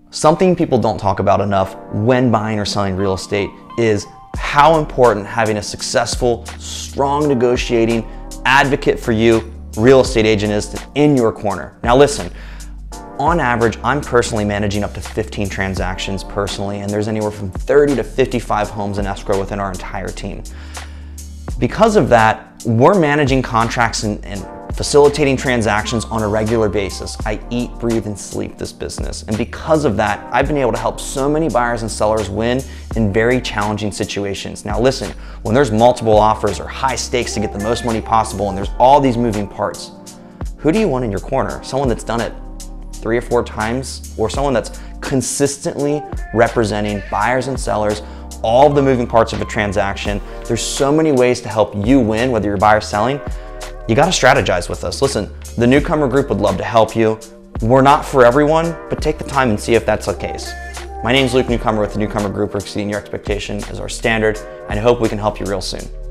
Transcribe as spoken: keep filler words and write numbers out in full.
Something people don't talk about enough when buying or selling real estate is how important having a successful, strong negotiating advocate for you real estate agent is in your corner. Now listen, on average, I'm personally managing up to fifteen transactions personally, and there's anywhere from thirty to fifty-five homes in escrow within our entire team. Because of that, we're managing contracts and, and facilitating transactions on a regular basis. I eat, breathe, and sleep this business. And because of that, I've been able to help so many buyers and sellers win in very challenging situations. Now listen, when there's multiple offers or high stakes to get the most money possible and there's all these moving parts, who do you want in your corner? Someone that's done it three or four times, or someone that's consistently representing buyers and sellers, all of the moving parts of a transaction. There's so many ways to help you win, whether you're buying or selling. You gotta strategize with us. Listen, the Newcomer Group would love to help you. We're not for everyone, but take the time and see if that's the case. My name is Luke Newcomer with the Newcomer Group, where exceeding your expectation is our standard, and I hope we can help you real soon.